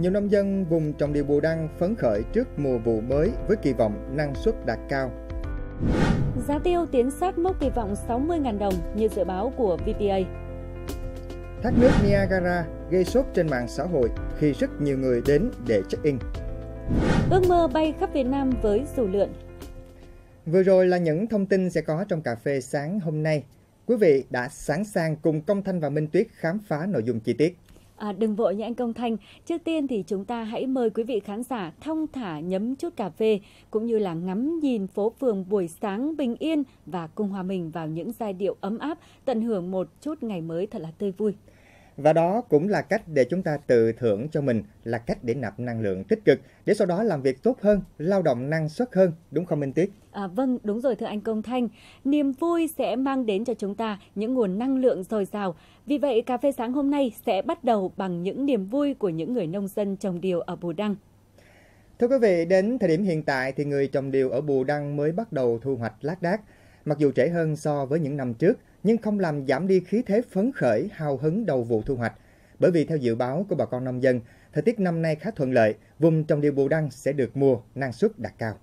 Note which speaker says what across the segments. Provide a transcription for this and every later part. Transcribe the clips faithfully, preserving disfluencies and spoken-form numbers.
Speaker 1: Nhiều nông dân vùng trồng điều Bù Đăng phấn khởi trước mùa vụ mới với kỳ vọng năng suất đạt cao.
Speaker 2: Giá tiêu tiến sát mốc kỳ vọng sáu mươi nghìn đồng như dự báo của vê pê a.
Speaker 1: Thác nước Niagara gây sốt trên mạng xã hội khi rất nhiều người đến để check-in.
Speaker 2: Ước mơ bay khắp Việt Nam với dù lượn.
Speaker 1: Vừa rồi là những thông tin sẽ có trong cà phê sáng hôm nay. Quý vị đã sẵn sàng cùng Công Thanh và Minh Tuyết khám phá nội dung chi tiết.
Speaker 2: À, đừng vội nha anh Công Thanh. Trước tiên thì chúng ta hãy mời quý vị khán giả thong thả nhấm chút cà phê cũng như là ngắm nhìn phố phường buổi sáng bình yên và cùng hòa mình vào những giai điệu ấm áp, tận hưởng một chút ngày mới thật là tươi vui.
Speaker 1: Và đó cũng là cách để chúng ta tự thưởng cho mình, là cách để nạp năng lượng tích cực, để sau đó làm việc tốt hơn, lao động năng suất hơn, đúng không Minh Tuyết?
Speaker 2: À, vâng, đúng rồi thưa anh Công Thanh. Niềm vui sẽ mang đến cho chúng ta những nguồn năng lượng dồi dào. Vì vậy, cà phê sáng hôm nay sẽ bắt đầu bằng những niềm vui của những người nông dân trồng điều ở Bù Đăng.
Speaker 1: Thưa quý vị, đến thời điểm hiện tại thì người trồng điều ở Bù Đăng mới bắt đầu thu hoạch lác đác. Mặc dù trễ hơn so với những năm trước, nhưng không làm giảm đi khí thế phấn khởi, hào hứng đầu vụ thu hoạch. Bởi vì theo dự báo của bà con nông dân, thời tiết năm nay khá thuận lợi, vùng trồng điều Bù Đăng sẽ được mùa, năng suất đạt cao.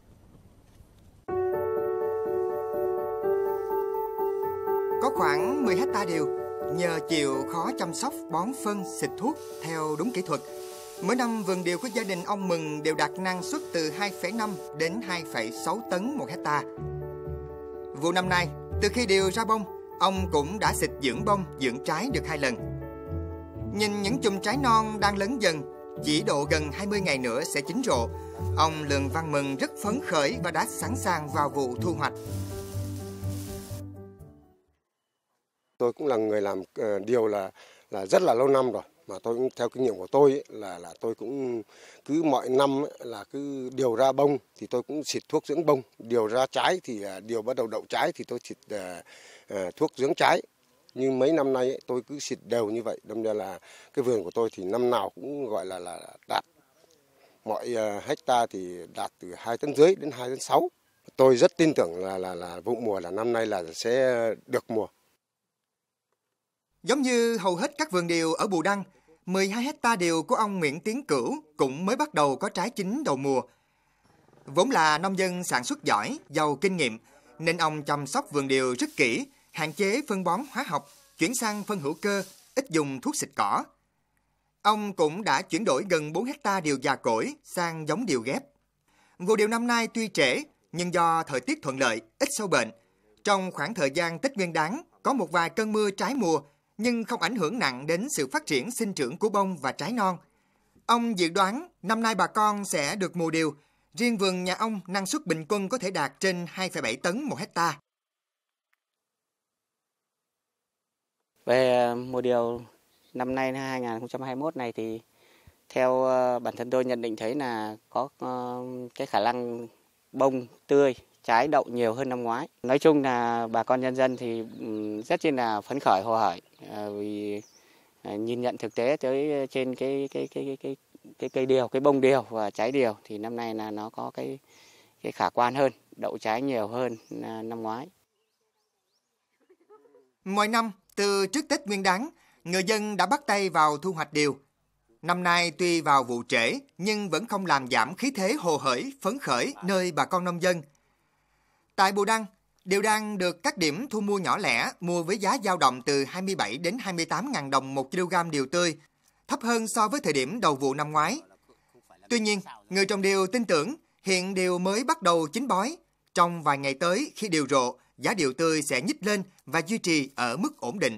Speaker 3: Có khoảng mười héc ta điều, nhờ chịu khó chăm sóc, bón phân, xịt thuốc theo đúng kỹ thuật. Mỗi năm vườn điều của gia đình ông Mừng đều đạt năng suất từ hai phẩy năm đến hai phẩy sáu tấn một hecta. Vụ năm nay, từ khi điều ra bông, ông cũng đã xịt dưỡng bông, dưỡng trái được hai lần. Nhìn những chùm trái non đang lớn dần, chỉ độ gần hai mươi ngày nữa sẽ chín rộ. Ông Lường Văn Mừng rất phấn khởi và đã sẵn sàng vào vụ thu hoạch.
Speaker 4: Tôi cũng là người làm uh, điều là là rất là lâu năm rồi, mà tôi cũng theo kinh nghiệm của tôi ấy, là là tôi cũng cứ mọi năm ấy, là cứ điều ra bông thì tôi cũng xịt thuốc dưỡng bông, điều ra trái thì uh, điều bắt đầu đậu trái thì tôi xịt uh, uh, thuốc dưỡng trái. Nhưng mấy năm nay ấy, tôi cứ xịt đều như vậy, đâm ra là cái vườn của tôi thì năm nào cũng gọi là là đạt mọi uh, hecta thì đạt từ hai tấn rưỡi đến hai tấn sáu. Tôi rất tin tưởng là là là vụ mùa là năm nay là sẽ được mùa.
Speaker 3: Giống như hầu hết các vườn điều ở Bù Đăng, mười hai héc ta điều của ông Nguyễn Tiến Cửu cũng mới bắt đầu có trái chín đầu mùa. Vốn là nông dân sản xuất giỏi, giàu kinh nghiệm, nên ông chăm sóc vườn điều rất kỹ, hạn chế phân bón hóa học, chuyển sang phân hữu cơ, ít dùng thuốc xịt cỏ. Ông cũng đã chuyển đổi gần bốn héc ta điều già cỗi sang giống điều ghép. Vụ điều năm nay tuy trễ, nhưng do thời tiết thuận lợi, ít sâu bệnh. Trong khoảng thời gian Tết Nguyên Đán, có một vài cơn mưa trái mùa, nhưng không ảnh hưởng nặng đến sự phát triển sinh trưởng của bông và trái non. Ông dự đoán năm nay bà con sẽ được mùa điều. Riêng vườn nhà ông năng suất bình quân có thể đạt trên hai phẩy bảy tấn một hecta.
Speaker 5: Về mùa điều năm nay hai nghìn không trăm hai mươi mốt này thì theo bản thân tôi nhận định thấy là có cái khả năng bông tươi, trái đậu nhiều hơn năm ngoái. Nói chung là bà con nhân dân thì rất là phấn khởi hồ hởi vì nhìn nhận thực tế tới trên cái cái cái cái cái cái cây điều, cái bông điều và trái điều thì năm nay là nó có cái cái khả quan hơn, đậu trái nhiều hơn năm ngoái.
Speaker 3: Mọi năm từ trước Tết Nguyên Đán, người dân đã bắt tay vào thu hoạch điều. Năm nay tuy vào vụ trễ nhưng vẫn không làm giảm khí thế hồ hởi, phấn khởi nơi bà con nông dân. Tại Bù Đăng, điều đang được các điểm thu mua nhỏ lẻ mua với giá dao động từ hai mươi bảy đến hai mươi tám nghìn đồng một kg điều tươi, thấp hơn so với thời điểm đầu vụ năm ngoái. Tuy nhiên, người trồng điều tin tưởng hiện điều mới bắt đầu chín bói. Trong vài ngày tới khi điều rộ, giá điều tươi sẽ nhích lên và duy trì ở mức ổn định.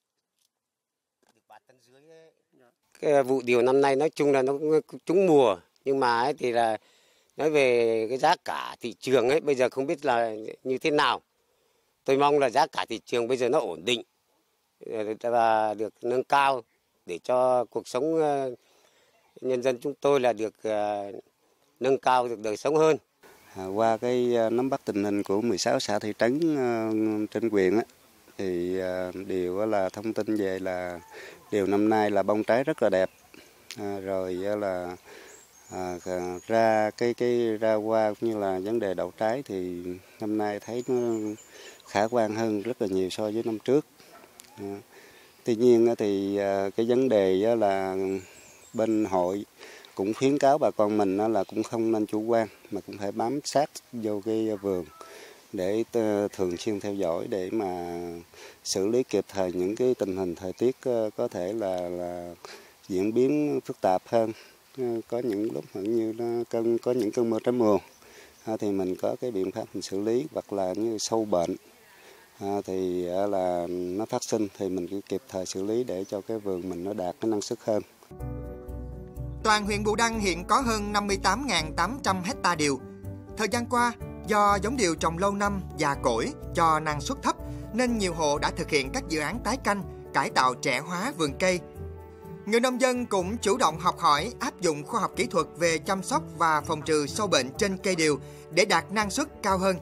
Speaker 4: Cái vụ điều năm nay nói chung là nó trúng mùa, nhưng mà ấy thì là nói về cái giá cả thị trường ấy bây giờ không biết là như thế nào. Tôi mong là giá cả thị trường bây giờ nó ổn định và được nâng cao để cho cuộc sống nhân dân chúng tôi là được nâng cao, được đời sống hơn.
Speaker 6: Qua cái nắm bắt tình hình của mười sáu xã thị trấn trên huyện á, thì điều là thông tin về là điều năm nay là bông trái rất là đẹp, à, rồi là à, ra cái cái ra hoa cũng như là vấn đề đậu trái thì năm nay thấy nó khả quan hơn rất là nhiều so với năm trước. À, tuy nhiên thì cái vấn đề là bên hội cũng khuyến cáo bà con mình đó là cũng không nên chủ quan mà cũng phải bám sát vô cái vườn để thường xuyên theo dõi để mà xử lý kịp thời những cái tình hình thời tiết có thể là, là diễn biến phức tạp hơn. Có những lúc như nó cơn có những cơn mưa trái mùa thì mình có cái biện pháp mình xử lý, hoặc là như sâu bệnh thì là nó phát sinh thì mình cứ kịp thời xử lý để cho cái vườn mình nó đạt cái năng suất hơn.
Speaker 3: Toàn huyện Bù Đăng hiện có hơn năm mươi tám nghìn tám trăm hecta điều. Thời gian qua, do giống điều trồng lâu năm, già cỗi, cho năng suất thấp, nên nhiều hộ đã thực hiện các dự án tái canh, cải tạo trẻ hóa vườn cây. Người nông dân cũng chủ động học hỏi, áp dụng khoa học kỹ thuật về chăm sóc và phòng trừ sâu bệnh trên cây điều để đạt năng suất cao hơn.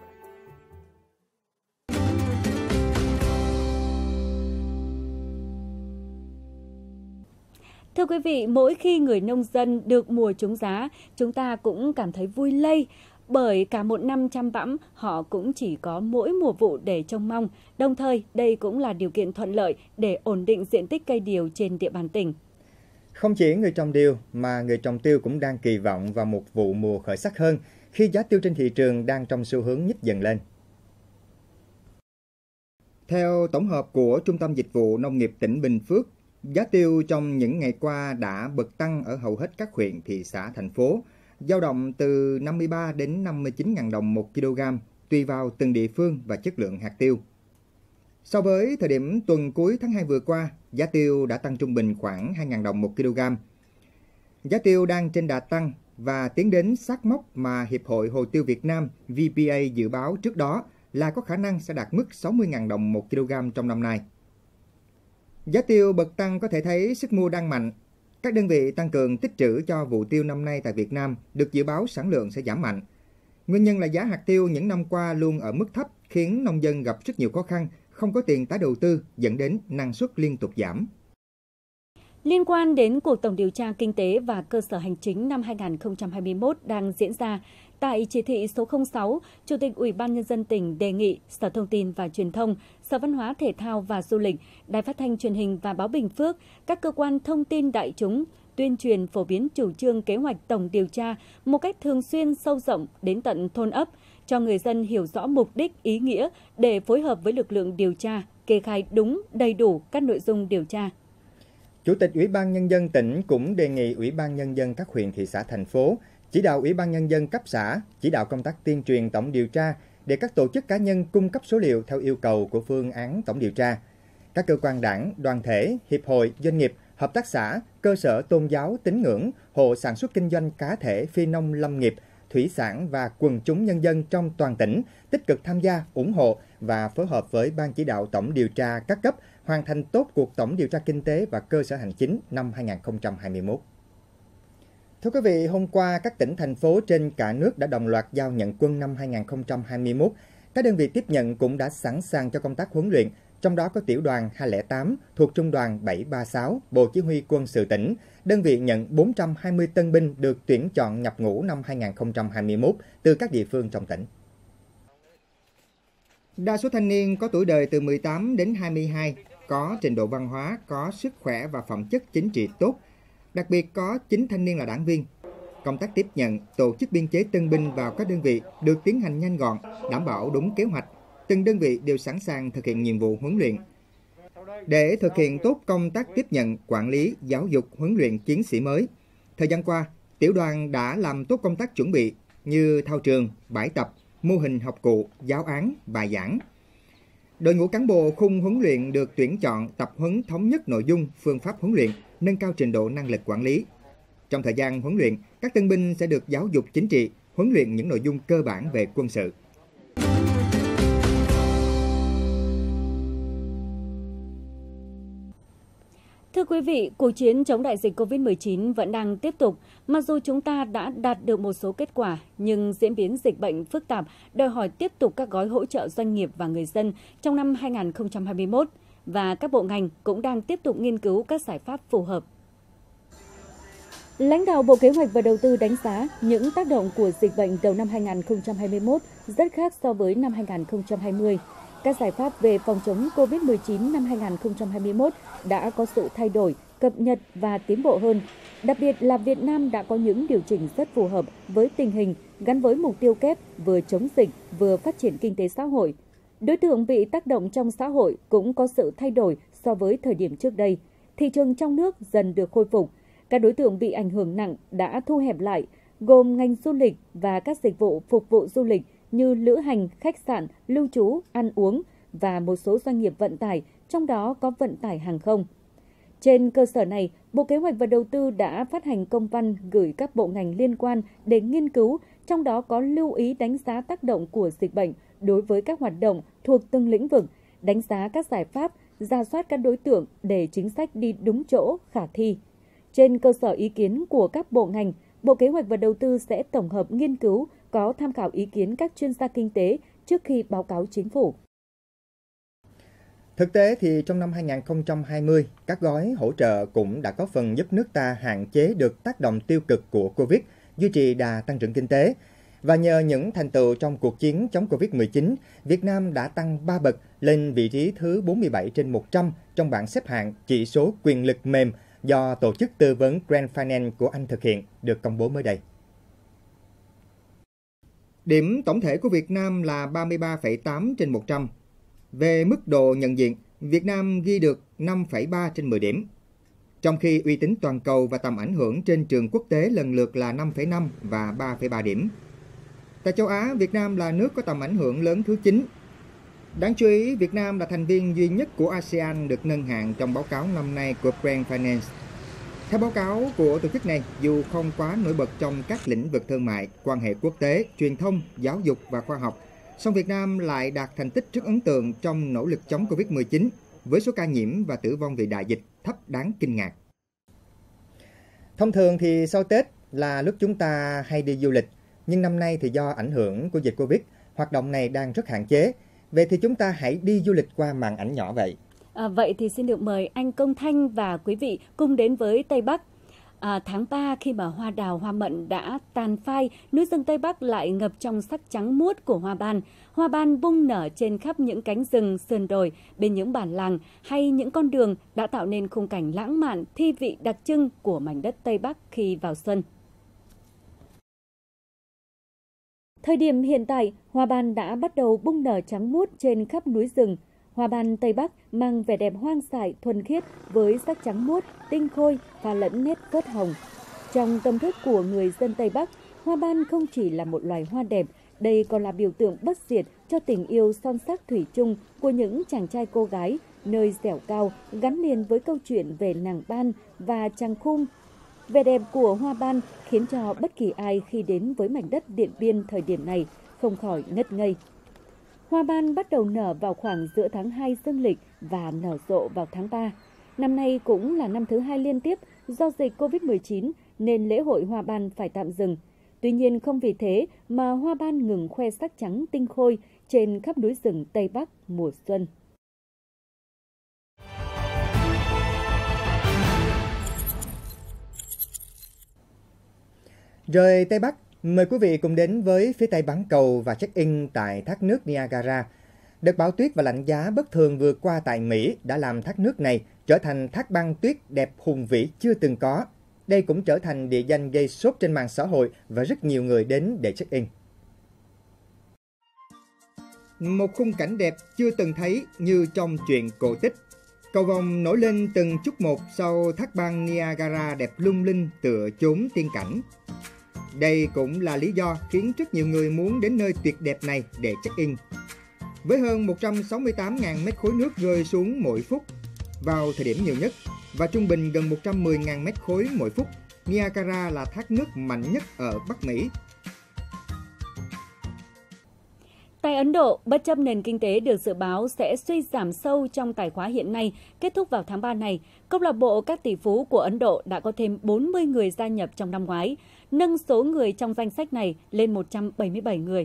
Speaker 2: Thưa quý vị, mỗi khi người nông dân được mùa trúng giá, chúng ta cũng cảm thấy vui lây, bởi cả một năm chăm bẵm họ cũng chỉ có mỗi mùa vụ để trông mong. Đồng thời, đây cũng là điều kiện thuận lợi để ổn định diện tích cây điều trên địa bàn tỉnh.
Speaker 1: Không chỉ người trồng điều mà người trồng tiêu cũng đang kỳ vọng vào một vụ mùa khởi sắc hơn khi giá tiêu trên thị trường đang trong xu hướng nhích dần lên. Theo tổng hợp của Trung tâm Dịch vụ Nông nghiệp tỉnh Bình Phước, giá tiêu trong những ngày qua đã bật tăng ở hầu hết các huyện, thị xã, thành phố, dao động từ năm mươi ba đến năm mươi chín nghìn đồng một kg, tùy vào từng địa phương và chất lượng hạt tiêu. So với thời điểm tuần cuối tháng hai vừa qua, giá tiêu đã tăng trung bình khoảng hai nghìn đồng một kg. Giá tiêu đang trên đà tăng và tiến đến sát mốc mà Hiệp hội Hồ tiêu Việt Nam V P A dự báo trước đó là có khả năng sẽ đạt mức sáu mươi nghìn đồng một kg trong năm nay. Giá tiêu bật tăng có thể thấy sức mua đang mạnh. Các đơn vị tăng cường tích trữ cho vụ tiêu năm nay tại Việt Nam được dự báo sản lượng sẽ giảm mạnh. Nguyên nhân là giá hạt tiêu những năm qua luôn ở mức thấp, khiến nông dân gặp rất nhiều khó khăn, không có tiền tái đầu tư, dẫn đến năng suất liên tục giảm.
Speaker 2: Liên quan đến cuộc tổng điều tra kinh tế và cơ sở hành chính năm hai nghìn không trăm hai mươi mốt đang diễn ra, tại chỉ thị số không sáu, Chủ tịch Ủy ban Nhân dân tỉnh đề nghị Sở Thông tin và Truyền thông, Sở Văn hóa Thể thao và Du lịch, Đài Phát thanh Truyền hình và Báo Bình Phước, các cơ quan thông tin đại chúng tuyên truyền phổ biến chủ trương kế hoạch tổng điều tra một cách thường xuyên, sâu rộng đến tận thôn ấp, cho người dân hiểu rõ mục đích, ý nghĩa để phối hợp với lực lượng điều tra, kê khai đúng, đầy đủ các nội dung điều tra.
Speaker 1: Chủ tịch Ủy ban Nhân dân tỉnh cũng đề nghị Ủy ban Nhân dân các huyện, thị xã, thành phố chỉ đạo Ủy ban Nhân dân cấp xã chỉ đạo công tác tuyên truyền tổng điều tra để các tổ chức cá nhân cung cấp số liệu theo yêu cầu của phương án tổng điều tra. Các cơ quan đảng, đoàn thể, hiệp hội, doanh nghiệp, hợp tác xã, cơ sở tôn giáo, tín ngưỡng, hộ sản xuất kinh doanh cá thể, phi nông lâm nghiệp, thủy sản và quần chúng nhân dân trong toàn tỉnh tích cực tham gia, ủng hộ và phối hợp với Ban chỉ đạo tổng điều tra các cấp hoàn thành tốt cuộc tổng điều tra kinh tế và cơ sở hành chính năm hai nghìn không trăm hai mươi mốt. Thưa quý vị, hôm qua các tỉnh, thành phố trên cả nước đã đồng loạt giao nhận quân năm hai nghìn không trăm hai mươi mốt. Các đơn vị tiếp nhận cũng đã sẵn sàng cho công tác huấn luyện, trong đó có tiểu đoàn hai không tám thuộc trung đoàn bảy ba sáu, Bộ Chỉ huy Quân sự tỉnh. Đơn vị nhận bốn trăm hai mươi tân binh được tuyển chọn nhập ngũ năm hai nghìn không trăm hai mươi mốt từ các địa phương trong tỉnh. Đa số thanh niên có tuổi đời từ mười tám đến hai mươi hai, có trình độ văn hóa, có sức khỏe và phẩm chất chính trị tốt. Đặc biệt có chín thanh niên là đảng viên. Công tác tiếp nhận, tổ chức biên chế tân binh vào các đơn vị được tiến hành nhanh gọn, đảm bảo đúng kế hoạch. Từng đơn vị đều sẵn sàng thực hiện nhiệm vụ huấn luyện. Để thực hiện tốt công tác tiếp nhận, quản lý, giáo dục, huấn luyện chiến sĩ mới, thời gian qua, tiểu đoàn đã làm tốt công tác chuẩn bị như thao trường, bãi tập, mô hình học cụ, giáo án, bài giảng. Đội ngũ cán bộ khung huấn luyện được tuyển chọn tập huấn thống nhất nội dung, phương pháp huấn luyện, nâng cao trình độ năng lực quản lý. Trong thời gian huấn luyện, các tân binh sẽ được giáo dục chính trị, huấn luyện những nội dung cơ bản về quân sự.
Speaker 2: Thưa quý vị, cuộc chiến chống đại dịch covid mười chín vẫn đang tiếp tục. Mặc dù chúng ta đã đạt được một số kết quả, nhưng diễn biến dịch bệnh phức tạp đòi hỏi tiếp tục các gói hỗ trợ doanh nghiệp và người dân trong năm hai nghìn không trăm hai mươi mốt. Và các bộ ngành cũng đang tiếp tục nghiên cứu các giải pháp phù hợp. Lãnh đạo Bộ Kế hoạch và Đầu tư đánh giá những tác động của dịch bệnh đầu năm hai nghìn không trăm hai mươi mốt rất khác so với năm hai nghìn không trăm hai mươi. Các giải pháp về phòng chống covid mười chín năm hai nghìn không trăm hai mươi mốt đã có sự thay đổi cập nhật và tiến bộ hơn. Đặc biệt là Việt Nam đã có những điều chỉnh rất phù hợp với tình hình, gắn với mục tiêu kép vừa chống dịch vừa phát triển kinh tế xã hội. Đối tượng bị tác động trong xã hội cũng có sự thay đổi so với thời điểm trước đây. Thị trường trong nước dần được khôi phục. Các đối tượng bị ảnh hưởng nặng đã thu hẹp lại, gồm ngành du lịch và các dịch vụ phục vụ du lịch như lữ hành, khách sạn, lưu trú, ăn uống và một số doanh nghiệp vận tải, trong đó có vận tải hàng không. Trên cơ sở này, Bộ Kế hoạch và Đầu tư đã phát hành công văn gửi các bộ ngành liên quan để nghiên cứu, trong đó có lưu ý đánh giá tác động của dịch bệnh đối với các hoạt động thuộc từng lĩnh vực, đánh giá các giải pháp, rà soát các đối tượng để chính sách đi đúng chỗ, khả thi. Trên cơ sở ý kiến của các bộ ngành, Bộ Kế hoạch và Đầu tư sẽ tổng hợp nghiên cứu, có tham khảo ý kiến các chuyên gia kinh tế trước khi báo cáo chính phủ.
Speaker 1: Thực tế thì trong năm hai nghìn không trăm hai mươi, các gói hỗ trợ cũng đã có phần giúp nước ta hạn chế được tác động tiêu cực của Covid, duy trì đà tăng trưởng kinh tế. Và nhờ những thành tựu trong cuộc chiến chống Covid mười chín, Việt Nam đã tăng ba bậc lên vị trí thứ bốn mươi bảy trên một trăm trong bảng xếp hạng chỉ số quyền lực mềm do tổ chức tư vấn Grand Finance của Anh thực hiện, được công bố mới đây. Điểm tổng thể của Việt Nam là ba mươi ba phẩy tám trên một trăm. Về mức độ nhận diện, Việt Nam ghi được năm phẩy ba trên mười điểm. Trong khi uy tín toàn cầu và tầm ảnh hưởng trên trường quốc tế lần lượt là năm phẩy năm và ba phẩy ba điểm. Tại châu Á, Việt Nam là nước có tầm ảnh hưởng lớn thứ chín. Đáng chú ý, Việt Nam là thành viên duy nhất của a sê an được nâng hạng trong báo cáo năm nay của Grand Finance. Theo báo cáo của tổ chức này, dù không quá nổi bật trong các lĩnh vực thương mại, quan hệ quốc tế, truyền thông, giáo dục và khoa học, song Việt Nam lại đạt thành tích rất ấn tượng trong nỗ lực chống Covid mười chín, với số ca nhiễm và tử vong vì đại dịch thấp đáng kinh ngạc. Thông thường thì sau Tết là lúc chúng ta hay đi du lịch, nhưng năm nay thì do ảnh hưởng của dịch Covid, hoạt động này đang rất hạn chế. Vậy thì chúng ta hãy đi du lịch qua màn ảnh nhỏ vậy.
Speaker 2: À, vậy thì xin được mời anh Công Thanh và quý vị cùng đến với Tây Bắc. À, tháng ba khi mà hoa đào, hoa mận đã tàn phai, núi rừng Tây Bắc lại ngập trong sắc trắng muốt của hoa ban. Hoa ban bung nở trên khắp những cánh rừng, sườn đồi, bên những bản làng hay những con đường đã tạo nên khung cảnh lãng mạn, thi vị đặc trưng của mảnh đất Tây Bắc khi vào xuân. Thời điểm hiện tại, hoa ban đã bắt đầu bung nở trắng muốt trên khắp núi rừng. Hoa ban Tây Bắc mang vẻ đẹp hoang dại, thuần khiết với sắc trắng muốt, tinh khôi và lẫn nét phớt hồng. Trong tâm thức của người dân Tây Bắc, hoa ban không chỉ là một loài hoa đẹp, đây còn là biểu tượng bất diệt cho tình yêu son sắc thủy chung của những chàng trai cô gái, nơi dẻo cao gắn liền với câu chuyện về nàng ban và chàng khum. Vẻ đẹp của hoa ban khiến cho bất kỳ ai khi đến với mảnh đất Điện Biên thời điểm này không khỏi ngất ngây. Hoa ban bắt đầu nở vào khoảng giữa tháng hai dương lịch và nở rộ vào tháng ba. Năm nay cũng là năm thứ hai liên tiếp do dịch Covid mười chín nên lễ hội hoa ban phải tạm dừng. Tuy nhiên không vì thế mà hoa ban ngừng khoe sắc trắng tinh khôi trên khắp núi rừng Tây Bắc mùa xuân.
Speaker 1: Rời Tây Bắc, mời quý vị cùng đến với phía Tây bán cầu và check-in tại thác nước Niagara. Đợt bão tuyết và lạnh giá bất thường vừa qua tại Mỹ đã làm thác nước này trở thành thác băng tuyết đẹp hùng vĩ chưa từng có. Đây cũng trở thành địa danh gây sốt trên mạng xã hội và rất nhiều người đến để check-in. Một khung cảnh đẹp chưa từng thấy như trong truyện cổ tích. Cầu vồng nổi lên từng chút một sau thác băng Niagara đẹp lung linh tựa chốn tiên cảnh. Đây cũng là lý do khiến rất nhiều người muốn đến nơi tuyệt đẹp này để check-in. Với hơn một trăm sáu mươi tám nghìn mét khối nước rơi xuống mỗi phút vào thời điểm nhiều nhất và trung bình gần một trăm mười nghìn mét khối mỗi phút, Niagara là thác nước mạnh nhất ở Bắc Mỹ.
Speaker 2: Tại Ấn Độ, bất chấp nền kinh tế được dự báo sẽ suy giảm sâu trong tài khóa hiện nay, kết thúc vào tháng ba này, câu lạc bộ các tỷ phú của Ấn Độ đã có thêm bốn mươi người gia nhập trong năm ngoái, nâng số người trong danh sách này lên một trăm bảy mươi bảy người.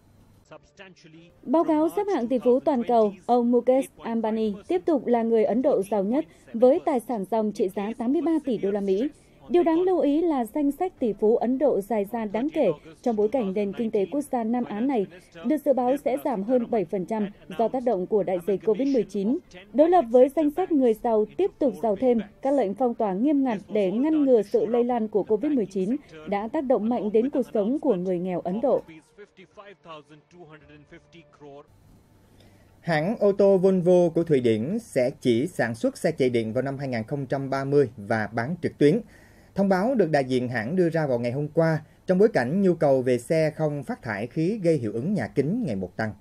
Speaker 2: Báo cáo xếp hạng tỷ phú toàn cầu, ông Mukesh Ambani tiếp tục là người Ấn Độ giàu nhất với tài sản ròng trị giá tám mươi ba tỷ đô la Mỹ. Điều đáng lưu ý là danh sách tỷ phú Ấn Độ dài ra đáng kể trong bối cảnh nền kinh tế quốc gia Nam Á này được dự báo sẽ giảm hơn bảy phần trăm do tác động của đại dịch covid mười chín. Đối lập với danh sách người giàu tiếp tục giàu thêm, các lệnh phong tỏa nghiêm ngặt để ngăn ngừa sự lây lan của covid mười chín đã tác động mạnh đến cuộc sống của người nghèo Ấn Độ.
Speaker 1: Hãng ô tô Volvo của Thụy Điển sẽ chỉ sản xuất xe chạy điện vào năm hai không ba mươi và bán trực tuyến. Thông báo được đại diện hãng đưa ra vào ngày hôm qua trong bối cảnh nhu cầu về xe không phát thải khí gây hiệu ứng nhà kính ngày một tăng.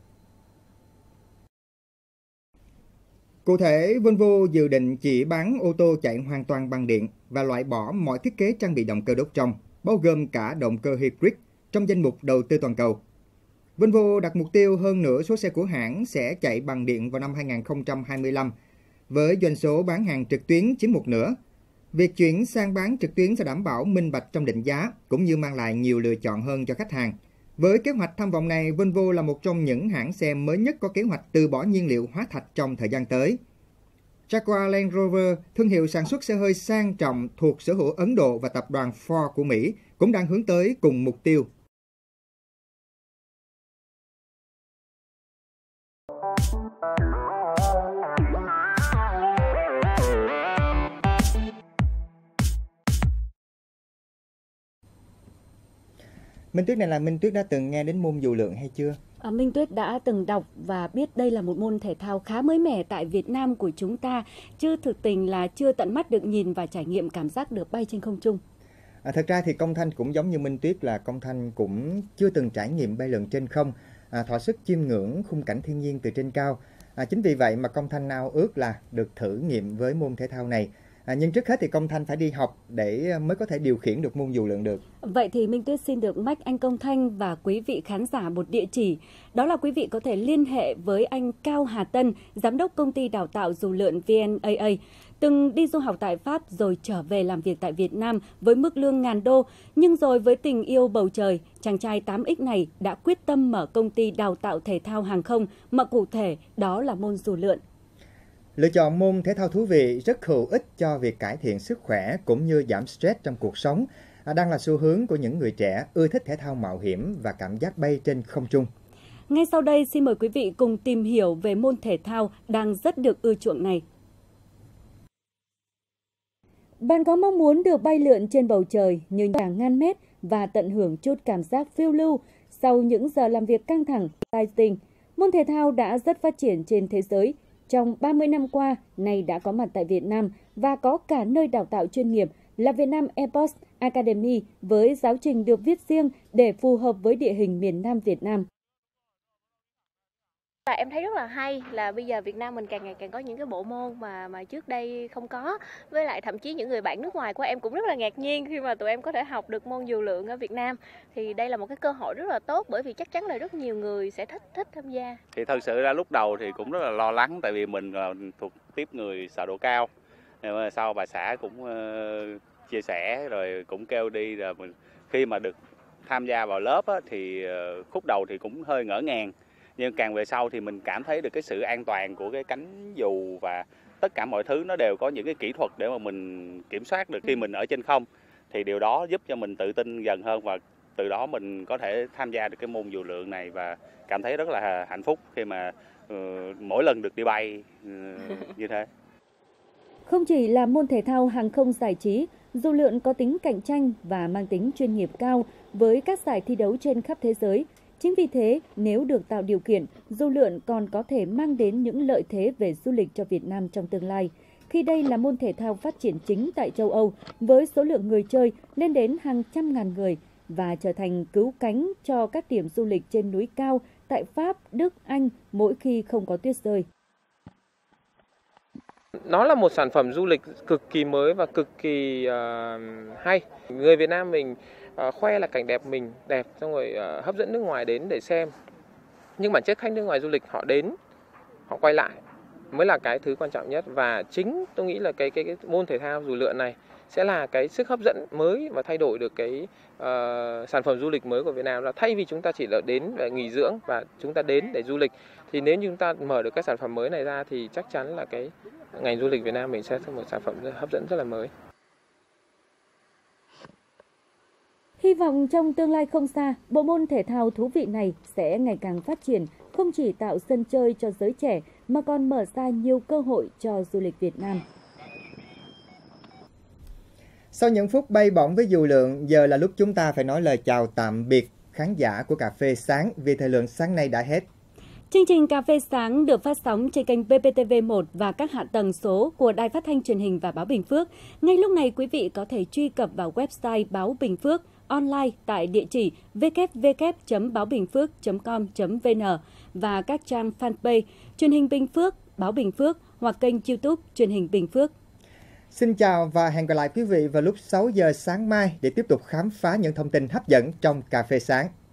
Speaker 1: Cụ thể, Volvo dự định chỉ bán ô tô chạy hoàn toàn bằng điện và loại bỏ mọi thiết kế trang bị động cơ đốt trong, bao gồm cả động cơ hybrid, trong danh mục đầu tư toàn cầu. Volvo đặt mục tiêu hơn nửa số xe của hãng sẽ chạy bằng điện vào năm hai không hai lăm, với doanh số bán hàng trực tuyến chiếm một nửa. Việc chuyển sang bán trực tuyến sẽ đảm bảo minh bạch trong định giá, cũng như mang lại nhiều lựa chọn hơn cho khách hàng. Với kế hoạch tham vọng này, Volvo là một trong những hãng xe mới nhất có kế hoạch từ bỏ nhiên liệu hóa thạch trong thời gian tới. Jaguar Land Rover, thương hiệu sản xuất xe hơi sang trọng thuộc sở hữu Ấn Độ và tập đoàn Ford của Mỹ, cũng đang hướng tới cùng mục tiêu. Minh Tuyết này là Minh Tuyết đã từng nghe đến môn dù lượn hay chưa?
Speaker 2: À, Minh Tuyết đã từng đọc và biết đây là một môn thể thao khá mới mẻ tại Việt Nam của chúng ta, chứ thực tình là chưa tận mắt được nhìn và trải nghiệm cảm giác được bay trên không trung.
Speaker 1: À, thật ra thì Công Thanh cũng giống như Minh Tuyết là Công Thanh cũng chưa từng trải nghiệm bay lượn trên không, à, thỏa sức chiêm ngưỡng khung cảnh thiên nhiên từ trên cao. À, chính vì vậy mà Công Thanh ao ước là được thử nghiệm với môn thể thao này. À, nhưng trước hết thì Công Thanh phải đi học để mới có thể điều khiển được môn dù lượn được.
Speaker 2: Vậy thì Minh Tuyết xin được mách anh Công Thanh và quý vị khán giả một địa chỉ. Đó là quý vị có thể liên hệ với anh Cao Hà Tân, giám đốc công ty đào tạo dù lượn vê en a a. Từng đi du học tại Pháp rồi trở về làm việc tại Việt Nam với mức lương ngàn đô. Nhưng rồi với tình yêu bầu trời, chàng trai tám x này đã quyết tâm mở công ty đào tạo thể thao hàng không, mà cụ thể đó là môn dù lượn.
Speaker 1: Lựa chọn môn thể thao thú vị rất hữu ích cho việc cải thiện sức khỏe cũng như giảm stress trong cuộc sống, đang là xu hướng của những người trẻ ưa thích thể thao mạo hiểm và cảm giác bay trên không trung.
Speaker 2: Ngay sau đây xin mời quý vị cùng tìm hiểu về môn thể thao đang rất được ưa chuộng này. Bạn có mong muốn được bay lượn trên bầu trời như hàng ngàn mét và tận hưởng chút cảm giác phiêu lưu sau những giờ làm việc căng thẳng, tài tình? Môn thể thao đã rất phát triển trên thế giới. Trong ba mươi năm qua, nay đã có mặt tại Việt Nam và có cả nơi đào tạo chuyên nghiệp là Vietnam Airports Academy với giáo trình được viết riêng để phù hợp với địa hình miền Nam Việt Nam.
Speaker 7: Và em thấy rất là hay là bây giờ Việt Nam mình càng ngày càng có những cái bộ môn mà mà trước đây không có. Với lại thậm chí những người bạn nước ngoài của em cũng rất là ngạc nhiên khi mà tụi em có thể học được môn dù lượn ở Việt Nam. Thì đây là một cái cơ hội rất là tốt, bởi vì chắc chắn là rất nhiều người sẽ thích thích tham gia.
Speaker 8: Thì thật sự ra lúc đầu thì cũng rất là lo lắng, tại vì mình thuộc tiếp người sợ độ cao. Nhưng mà sau bà xã cũng uh, chia sẻ rồi cũng kêu đi, rồi mình khi mà được tham gia vào lớp á, thì uh, khúc đầu thì cũng hơi ngỡ ngàng. Nhưng càng về sau thì mình cảm thấy được cái sự an toàn của cái cánh dù và tất cả mọi thứ nó đều có những cái kỹ thuật để mà mình kiểm soát được khi mình ở trên không. Thì điều đó giúp cho mình tự tin dần hơn và từ đó mình có thể tham gia được cái môn dù lượn này và cảm thấy rất là hạnh phúc khi mà uh, mỗi lần được đi bay uh, như thế.
Speaker 2: Không chỉ là môn thể thao hàng không giải trí, dù lượn có tính cạnh tranh và mang tính chuyên nghiệp cao với các giải thi đấu trên khắp thế giới. Chính vì thế, nếu được tạo điều kiện, dù lượn còn có thể mang đến những lợi thế về du lịch cho Việt Nam trong tương lai. Khi đây là môn thể thao phát triển chính tại châu Âu, với số lượng người chơi lên đến hàng trăm ngàn người và trở thành cứu cánh cho các điểm du lịch trên núi cao tại Pháp, Đức, Anh mỗi khi không có tuyết rơi.
Speaker 9: Nó là một sản phẩm du lịch cực kỳ mới và cực kỳ uh, hay. Người Việt Nam mình uh, khoe là cảnh đẹp mình đẹp, xong rồi uh, hấp dẫn nước ngoài đến để xem. Nhưng bản chất khách nước ngoài du lịch họ đến, họ quay lại mới là cái thứ quan trọng nhất. Và chính tôi nghĩ là cái, cái, cái môn thể thao dù lượn này sẽ là cái sức hấp dẫn mới và thay đổi được cái uh, sản phẩm du lịch mới của Việt Nam. Là thay vì chúng ta chỉ là đến để nghỉ dưỡng và chúng ta đến để du lịch, thì nếu như chúng ta mở được cái sản phẩm mới này ra thì chắc chắn là cái ngành du lịch Việt Nam mình sẽ là một sản phẩm hấp dẫn rất là mới.
Speaker 2: Hy vọng trong tương lai không xa, bộ môn thể thao thú vị này sẽ ngày càng phát triển, không chỉ tạo sân chơi cho giới trẻ mà còn mở ra nhiều cơ hội cho du lịch Việt Nam.
Speaker 1: Sau những phút bay bổng với dù lượn, giờ là lúc chúng ta phải nói lời chào tạm biệt khán giả của Cà phê Sáng vì thời lượng sáng nay đã hết.
Speaker 2: Chương trình Cà phê Sáng được phát sóng trên kênh bê pê tê vê một và các hạ tầng số của Đài Phát thanh Truyền hình và Báo Bình Phước. Ngay lúc này quý vị có thể truy cập vào website Báo Bình Phước online tại địa chỉ w w w chấm báo bình phước chấm com chấm v n và các trang fanpage Truyền hình Bình Phước, Báo Bình Phước hoặc kênh YouTube Truyền hình Bình Phước.
Speaker 1: Xin chào và hẹn gặp lại quý vị vào lúc sáu giờ sáng mai để tiếp tục khám phá những thông tin hấp dẫn trong Cà phê Sáng.